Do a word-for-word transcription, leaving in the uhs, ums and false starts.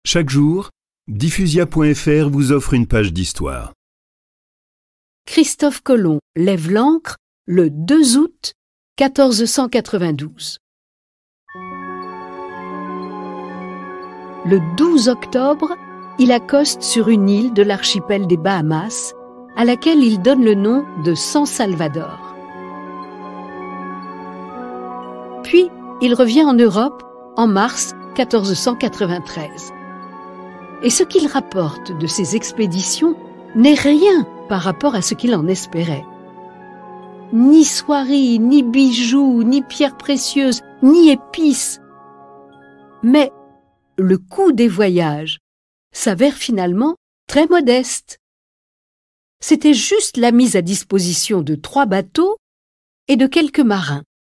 Chaque jour, diffusia point F R vous offre une page d'histoire. Christophe Colomb lève l'ancre le deux août quatorze cent quatre-vingt-douze. Le douze octobre, il accoste sur une île de l'archipel des Bahamas, à laquelle il donne le nom de San Salvador. Puis, il revient en Europe en mars quatorze cent quatre-vingt-treize. Et ce qu'il rapporte de ses expéditions n'est rien par rapport à ce qu'il en espérait. Ni soieries, ni bijoux, ni pierres précieuses, ni épices. Mais le coût des voyages s'avère finalement très modeste. C'était juste la mise à disposition de trois bateaux et de quelques marins.